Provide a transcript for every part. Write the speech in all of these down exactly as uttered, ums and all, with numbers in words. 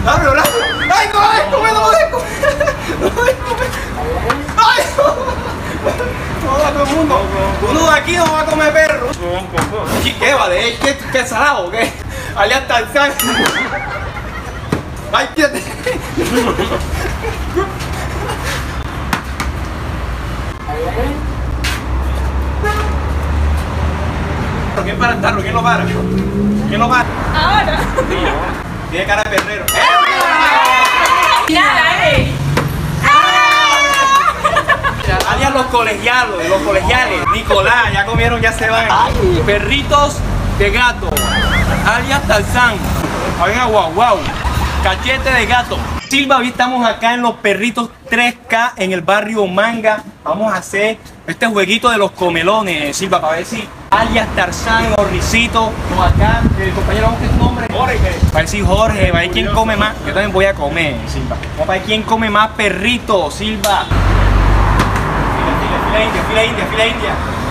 ¡Rápido, rápido! ¡Ay, no! ¡Ay, come, no me dejes comer! ¡No me dejes comer! ¡Ay, no! No, a todo el mundo. Uno de aquí no va a comer perro. ¿Qué va de ¿Qué, qué salado o qué? Alias Tarzán. ¡Ay, quédate! ¿Quién para el tarro? ¿Quién lo para? ¿Quién lo para? Ahora. Tiene cara de perrero. Mira, eh. Alias los colegialos, los colegiales. Nicolás, ya comieron, ya se van. Ay. Perritos de gato. Alias Tarzán. Venga, guau, guau. Cachete de gato. Silva, hoy estamos acá en los perritos tres K en el barrio Manga. Vamos a hacer este jueguito de los comelones, Silva, para ver si alias Tarzán o Risito o acá, el compañero, ¿cómo es tu nombre? Jorge. Para ver si Jorge, para ver quién come más. Yo también voy a comer, Silva. Vamos a ver quién come más perrito, Silva. Fila india, fila india, fila india.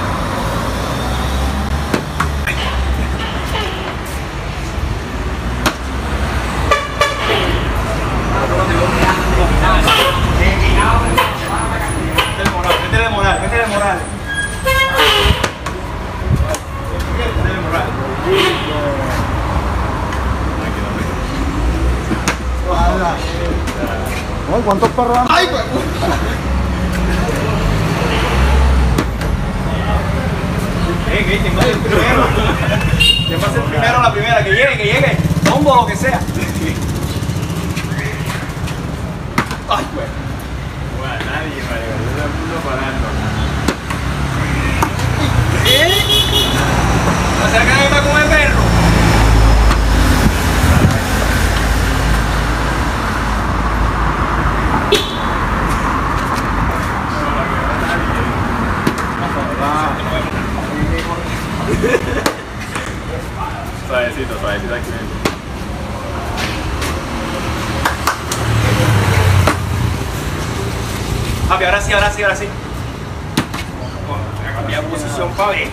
Métele moral, métele moral. Métele moral. Ay, ¿cuántos perros han? ¡Ay, pues! Eh, que tengo el primero. Que pase el primero la primera, que llegue, que llegue. Bombo o lo que sea. Ay, pues. Bueno, nadie, vale, yo puso parando. ¿Qué? ¿No será que nadie va a comer perro? Suavecito, suavecito aquí. Papi, ahora sí, ahora sí, ahora sí. Cambia posición para ver.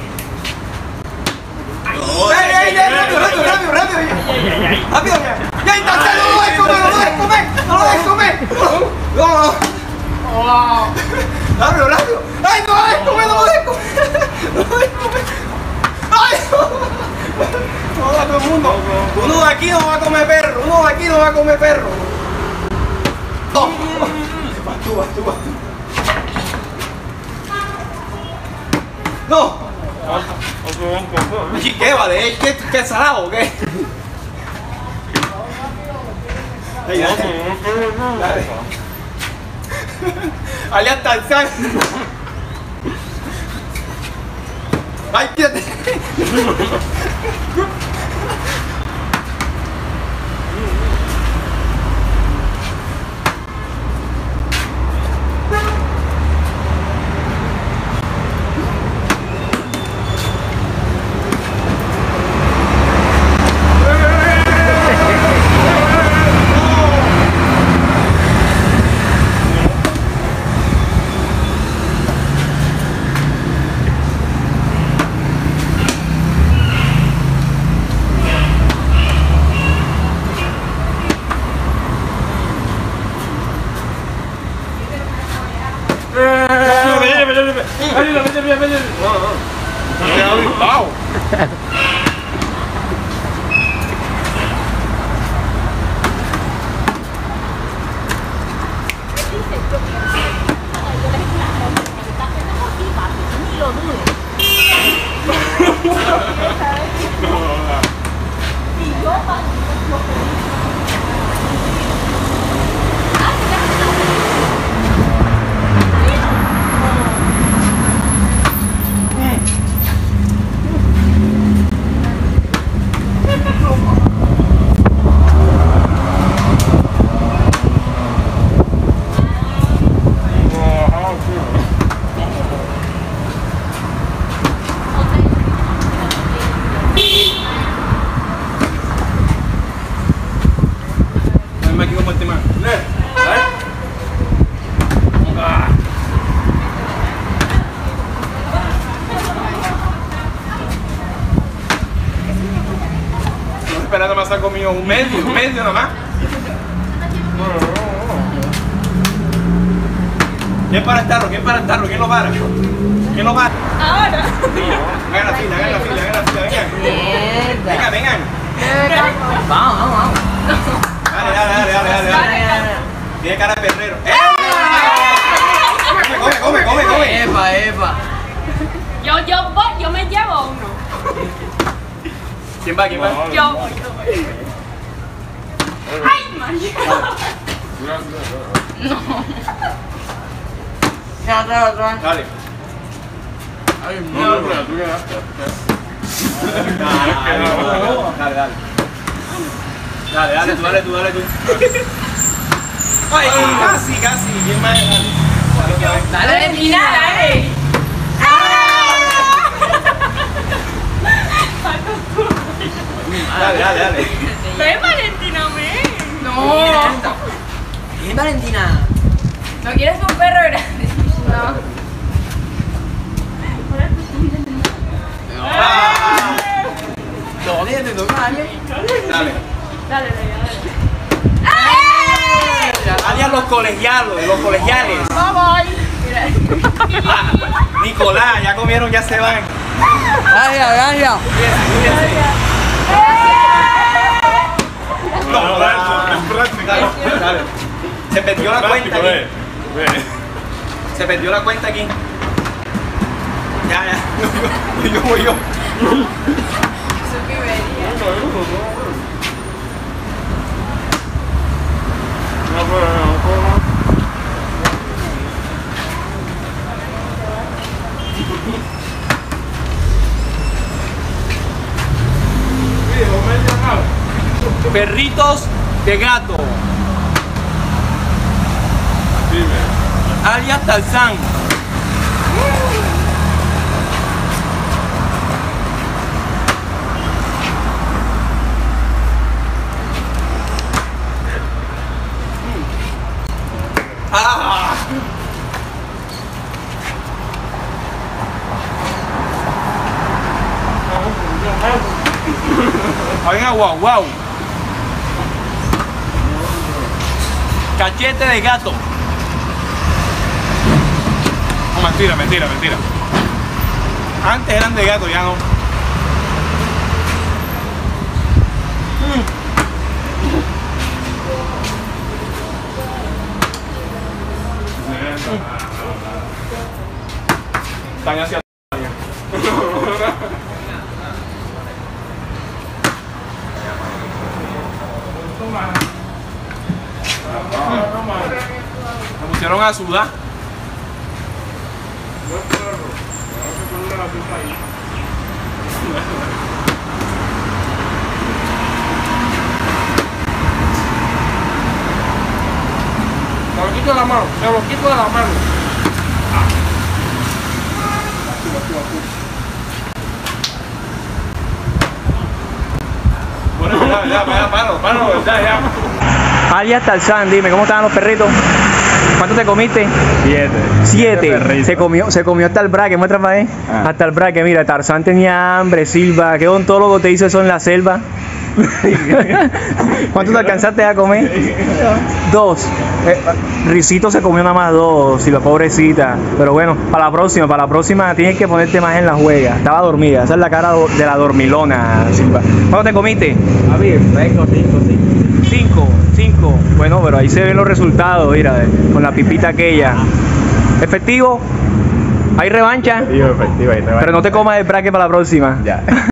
¡Ey, ey, ey! ¡Rápido, rápido, rápido, rápido! ¡Rápido! ¡Ya está! ¡No lo dejes comer! ¡No lo dejes comer! ¡No lo dejes comer! ¡No! ¡Rápido, rápido! ¡Ay, no lo dejes comer! ¡No lo dejes comer! ¡No lo dejes comer! ¡Ay, no! No, a todo el mundo. Uno de aquí no va a comer perro. Uno de aquí no va a comer perro. ¡No! Vas tú, vas tú, vas tú. ¡No! ¿Qué va de ¿Qué, qué salado o qué? Dale, dale. Alias Tarzán. ¡Ay, quédate! Esperando más ha comido un medio, un medio nomás. ¿Quién para el tarro? ¿Quién para el tarro? ¿Quién lo para? ¿Quién lo para? Ahora. Hagan la fila, hagan la fila, hagan la fila, vengan. Vengan, vengan. Vamos, vamos, vamos. Dale, dale, dale, dale, dale. dale. Tiene cara de perrero. ¡Eh! Come, come, come, come. Epa, epa. Yo, yo voy, yo me llevo uno. ¿Quién va? ¿Quién va? Yo voy. ¡Ay, María! Ya, otra, otra. Dale. Ay, no, pero tú ganaste. Dale, dale. Dale, dale, tú, dale, tú, dale, tú. Ay, casi, casi. ¿Quién más? Dale. Dale, otra vez. Dale, Valentina, dale. Dale, dale, dale. Ven, Valentina, ven. No. Bien, Valentina. ¿No quieres un perro grande? No. Ah. ¿Dónde te toca, Ale? Dale. Dale, dale, dale. Alias los colegialos, los colegiales. Bye, Ah, Nicolás, ya comieron, ya se van. Gracias, gracias. Cuídense, cuídense. No, dale, es práctico. Dale, dale. Se perdió la cuenta aquí. Ve, ve. Se perdió la cuenta aquí. Ya, ya. Yo voy yo. Eso que vería. No, pero no, ¿cómo? Perritos de gato. Dime. Alias Tarzán. Ah. Venga, guau, guau. Cachete de gato. No, mentira, mentira, mentira. Antes eran de gato, ya no. Están hacia me pusieron a sudar. Me lo quito de la mano, me lo quito de la mano. Bueno, ya, ya, ya, paro, paro, ya, ya. Alias Tarzán, dime, ¿cómo estaban los perritos? ¿Cuánto te comiste? Siete. Siete. Se comió, se comió hasta el braque, muestra para ahí. Ah. Hasta el braque, mira, Tarzán tenía hambre, Silva. ¿Qué odontólogo te hizo eso en la selva? ¿Cuánto te alcanzaste a comer? Dos. Eh, Risito se comió nada más dos, Silva, pobrecita. Pero bueno, para la próxima, para la próxima tienes que ponerte más en la juega. Estaba dormida, esa es la cara de la dormilona, Silva. ¿Cuánto te comiste? A ver, vengo, cinco, cinco. Cinco, cinco. Bueno, pero ahí se ven los resultados, mira, con la pipita aquella. Efectivo, hay revancha, Digo, efectivo, ahí te va. pero no te comas el braque para la próxima. Ya.